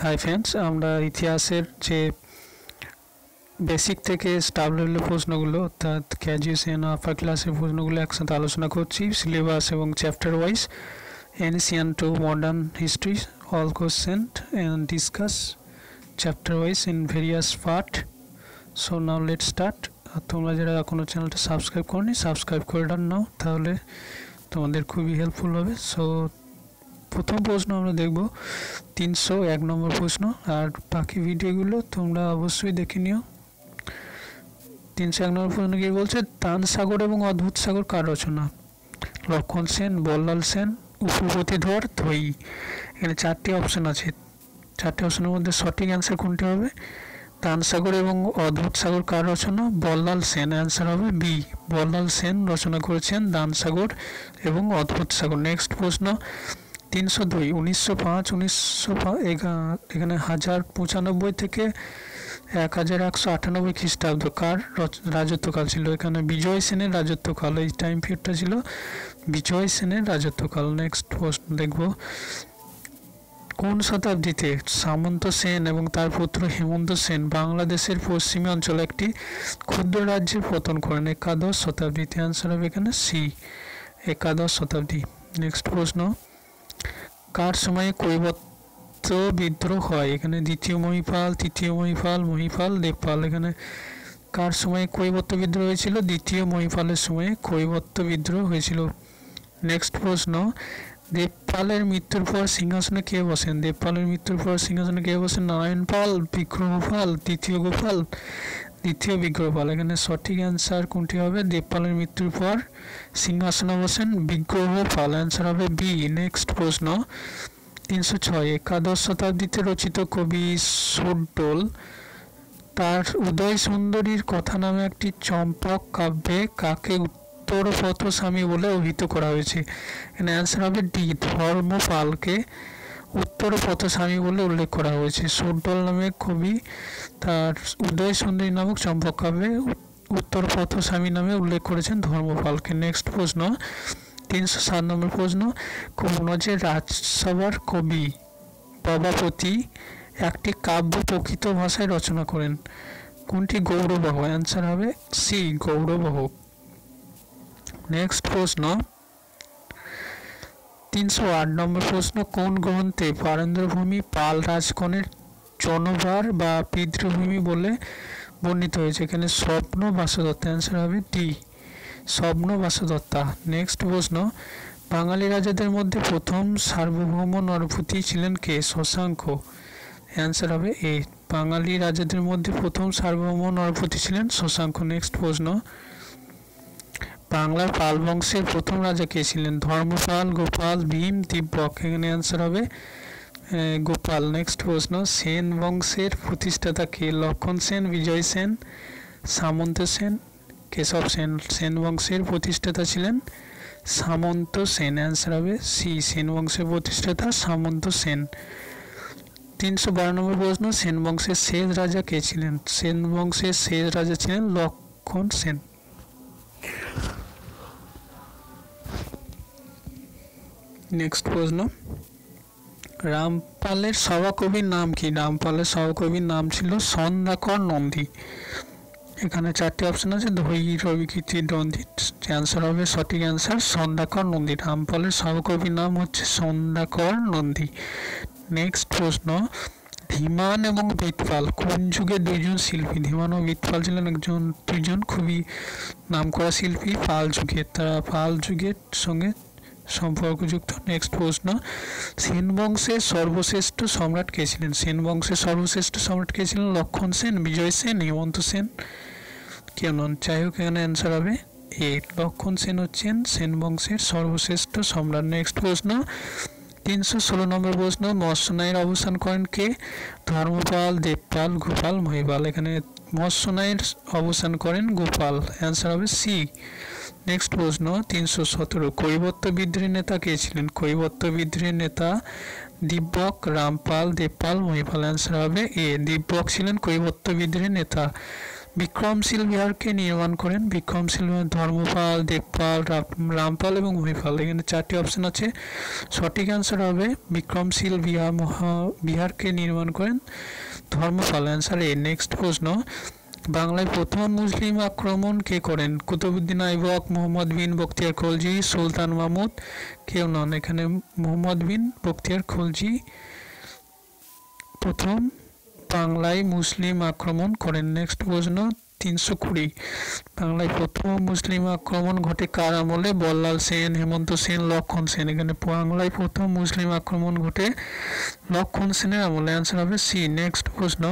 Hi friends, আমরা ইতিহাসের যে বেসিক থেকে স্টাফ লেভেলের প্রশ্নগুলো অর্থাৎ গ্র্যাজুয়েশন আপার ক্লাসের প্রশ্নগুলো একসাথে আলোচনা করছি সিলেবাস এবং chapter wise ancient to modern history all question and discuss chapter wise in various part. So now let start. তোমরা যারা এখনও চ্যানেলটা সাবস্ক্রাইব করনি সাবস্ক্রাইব করে নাও, তাহলে তোমাদের খুবই হেল্পফুল হবে। সো প্রথম প্রশ্ন আমরা দেখব 301 নম্বর প্রশ্ন, আর বাকি ভিডিওগুলো তোমরা অবশ্যই দেখে নিও। 301 নম্বর প্রশ্ন কি বলছে? তান সাগর এবং অদ্ভুত সাগর কার রচনা? লক্ষণ সেন, বল্লাল সেন, উপপতিধর, ধৈ। এখানে 4টি অপশন আছে। 4টি অপশনের মধ্যে সঠিক অ্যান্সার কোনটি হবে? তান সাগর এবং অদ্ভুত সাগর কার রচনা? বল্লাল সেন। অ্যান্সার হবে বি, বল্লাল সেন রচনা করেছেন দান সাগর এবং অদ্ভুত সাগর। নেক্সট প্রশ্ন 302, 1905 এখানে 1095 থেকে 1198 খ্রিস্টাব্দ কার রাজত্বকাল ছিল? এখানে বিজয় সেনের রাজত্বকাল, এই টাইম পিরিয়ডটা ছিল বিজয় সেনের রাজত্বকাল। নেক্সট প্রশ্ন দেখব, কোন শতাব্দীতে সামন্ত সেন এবং তার পুত্র হেমন্ত সেন বাংলাদেশের পশ্চিমী অঞ্চলে একটি ক্ষুদ্র রাজ্যের পতন করেন? একাদশ শতাব্দীতে। অ্যান্সার হবে এখানে সি, একাদশ শতাব্দী। নেক্সট প্রশ্ন, কার সময়ে কৈবর্ত বিদ্রোহ হয়? এখানে দ্বিতীয় মহিপাল, তৃতীয় মহিপাল, মহিপাল, দেবপাল। এখানে কার সময়ে কৈবর্ত বিদ্রোহ হয়েছিল? দ্বিতীয় মহিপালের সময়ে কৈবর্ত বিদ্রোহ হয়েছিল। নেক্সট প্রশ্ন, দেবপালের মৃত্যুর পর সিংহাসনে কে বসেন? দেবপালের মৃত্যুর পর সিংহাসনে কে বসেন? নারায়ণ পাল, বিগ্রহপাল, দ্বিতীয় গোপাল, দ্বিতীয় বিগ্রহপাল। এখানে সঠিক অ্যান্সার কোনটি হবে? দেবপালের মৃত্যুর পর সিংহাসনে বসেন বিগ্রহপাল। অ্যান্সার হবে বি। নেক্সট প্রশ্ন 306, একাদশ শতাব্দীতে রচিত কবি সুরডোল তার উদয় সুন্দরীর কথা নামে একটি চম্পক কাব্যে কাকে উত্তর পথস্বামী বলে অভিহিত করা হয়েছে? এখানে অ্যান্সার হবে ডি, ধর্মপালকে উত্তর পথস্বামী বলে উল্লেখ করা হয়েছে। সুরডোল নামে কবি তার উদয় সুন্দরী নামক চম্পক কাব্যে উত্তর পথস্বামী নামে উল্লেখ করেছেন ধর্মপালকে। নেক্সট প্রশ্ন 307 নম্বর প্রশ্ন, কনৌজের রাজসভার কবি প্রভাবতী একটি কাব্য প্রকৃত ভাষায় রচনা করেন, কোনটি? গৌরবহ। অ্যান্সার হবে সি, গৌরবহ। নেক্সট প্রশ্ন 308 নম্বর প্রশ্ন, কোন গ্রন্থে পারেন্দ্রভূমি পাল রাজগণের জনভার বা পিতৃভূমি বলে বর্ণিত হয়েছে? এখানে স্বপ্ন বাসদত্তা। অ্যান্সার হবে ডি, স্বপ্ন বাসদত্তা। নেক্সট প্রশ্ন, বাঙালি রাজাদের মধ্যে প্রথম সার্বভৌম নরপতি ছিলেন কে? শশাঙ্ক। অ্যান্সার হবে এ, বাঙালি রাজাদের মধ্যে প্রথম সার্বভৌম নরপতি ছিলেন শশাঙ্ক। নেক্সট প্রশ্ন, বাংলার পাল বংশের প্রথম রাজা কে ছিলেন? ধর্মপাল, গোপাল, ভীম, দিব্যক। এখানে অ্যান্সার হবে গোপাল। নেক্সট প্রশ্ন, সেন বংশের প্রতিষ্ঠাতা কে? লক্ষণ সেন, বিজয় সেন, সামন্ত সেন, কেশব সেন। সেন বংশের প্রতিষ্ঠাতা ছিলেন সামন্ত সেন। অ্যান্সার হবে সি, সেন বংশের প্রতিষ্ঠাতা সামন্ত সেন। 312 নম্বর প্রশ্ন, সেন বংশের শেষ রাজা কে ছিলেন? সেন বংশের শেষ রাজা ছিলেন লক্ষণ সেন। নেক্সট প্রশ্ন, রামপালের সভাকবির নাম কি? রামপালের সভাকবির নাম ছিল সন্ধ্যাকর নন্দী। এখানে 4টি অপশন আছে, ধৈ, রবি, কীর্তি, দন্দিত। অ্যান্সার হবে সঠিক অ্যান্সার সন্ধ্যাকর নন্দী। রামপালের সভাকবির নাম হচ্ছে সন্ধ্যাকর নন্দী। নেক্সট প্রশ্ন, ধীমান এবং বীরপাল কোন যুগে দুইজন শিল্পী? ধীমান ও বীরপাল ছিলেন দুইজন খুবই নামকরা শিল্পী পাল যুগে, তারা পাল যুগের সঙ্গে সম্পর্কযুক্ত। নেক্সট প্রশ্ন, সেন বংশের সর্বশ্রেষ্ঠ সম্রাট কে ছিলেন? সেন বংশের সর্বশ্রেষ্ঠ সম্রাট কে ছিলেন? লক্ষণ সেন, বিজয় সেন, হেমন্ত সেন, কেউ নন। যাই হোক, এখানে অ্যান্সার হবে এ, লক্ষণ সেন হচ্ছেন সেন বংশের সর্বশ্রেষ্ঠ সম্রাট। নেক্সট প্রশ্ন 316 নম্বর প্রশ্ন, মৎস্যনায়ের অবসান করেন কে? ধর্মপাল, দেবপাল, গোপাল, মহিপাল। এখানে মৎস্যনায়ের অবসান করেন গোপাল। অ্যান্সার হবে সি। নেক্সট প্রশ্ন 317, কৈবর্ত বিদ্রোহের নেতা কে ছিলেন? কৈবর্ত বিদ্রোহের নেতা দিব্যক, রামপাল, দেবপাল, মহিপাল। অ্যান্সার হবে এ, দিব্যক ছিলেন কৈবর্ত বিদ্রোহের নেতা। বিক্রমশীল বিহারকে নির্মাণ করেন? বিক্রমশীল বিহার ধর্মপাল, দেবপাল, রামপাল এবং মহিপাল। এখানে 4টি অপশন আছে। সঠিক অ্যান্সার হবে বিক্রমশীল বিহারকে নির্মাণ করেন ধর্মপাল। অ্যান্সার এ। নেক্সট প্রশ্ন, বাংলায় প্রথম মুসলিম আক্রমণ কে করেন? কুতুবউদ্দিন আইবক, মোহাম্মদ বিন বখতিয়ার খলজি, সুলতান মাহমুদ, কেউ নন। এখানে মোহাম্মদ বিন বখতিয়ার খলজি প্রথম বাংলায় মুসলিম আক্রমণ করেন। নেক্সট প্রশ্ন 320, বাংলায় প্রথম মুসলিম আক্রমণ ঘটে কার আমলে? বল্লাল সেন, হেমন্ত সেন, লক্ষণ সেন। এখানে বাংলায় প্রথম মুসলিম আক্রমণ ঘটে লক্ষণ সেনের আমলে। অ্যান্সার হবে সি। নেক্সট প্রশ্ন,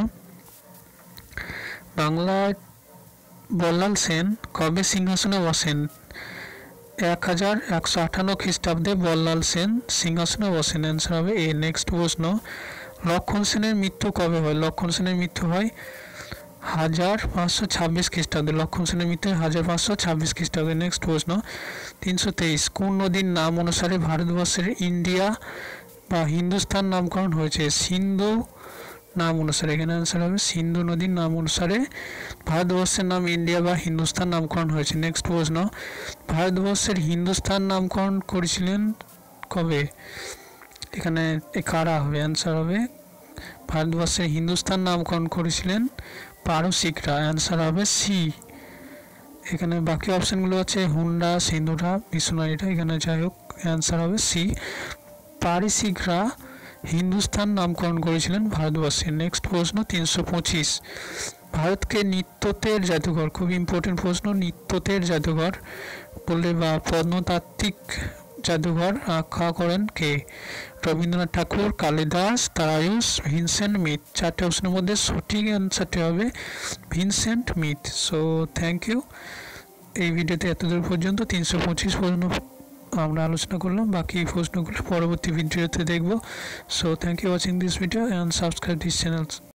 বাংলায় বল্লাল সেন কবে সিংহাসনে বসেন? 1158 খ্রিস্টাব্দে বল্লাল সেন সিংহাসনে বসেন। অ্যান্সার হবে এ। নেক্সট প্রশ্ন, লক্ষণ সেনের মৃত্যু কবে হয়? লক্ষণ সেনের মৃত্যু হয় 1526 খ্রিস্টাব্দে। লক্ষণ সেনের মৃত্যু 1526 খ্রিস্টাব্দে। নেক্সট প্রশ্ন 323, কোন নদীর নাম অনুসারে ভারতবর্ষের ইন্ডিয়া বা হিন্দুস্তান নামকরণ হয়েছে? সিন্ধু নাম অনুসারে। এখানে অ্যান্সার হবে সিন্ধু নদীর নাম অনুসারে ভারতবর্ষের নাম ইন্ডিয়া বা হিন্দুস্তান নামকরণ হয়েছে। নেক্সট প্রশ্ন, ভারতবর্ষের হিন্দুস্তান নামকরণ করেছিলেন কবে? এখানে কারা হবে? অ্যান্সার হবে ভারতবর্ষের হিন্দুস্তান নামকরণ করেছিলেন পারসিকরা। অ্যান্সার হবে সি। এখানে বাকি অপশানগুলো আছে হুন্ডা, সিন্ধুরা, মিশনারিরা। এখানে যাই হোক অ্যান্সার হবে সি, পারসিকরা হিন্দুস্তান নামকরণ করেছিলেন ভারতবর্ষের। নেক্সট প্রশ্ন 325, ভারতকে নৃত্যতের জাদুঘর, খুব ইম্পর্টেন্ট প্রশ্ন, নৃত্যতের জাদুঘর বললে বা প্রত্নতাত্ত্বিক জাদুঘর আখ্যা করেন কে? রবীন্দ্রনাথ ঠাকুর, কালিদাস, তারায়ুস, ভিনসেন্ট মিথ। 4টে অপশনের মধ্যে সঠিক অ্যান্সারটি হবে Vincent Smith. So thank you. এই ভিডিওতে এতদূর পর্যন্ত 325 প্রশ্ন আমরা আলোচনা করলাম। বাকি প্রশ্নগুলো পরবর্তী ভিডিওতে দেখব। So thank you watching this video and subscribe this channel.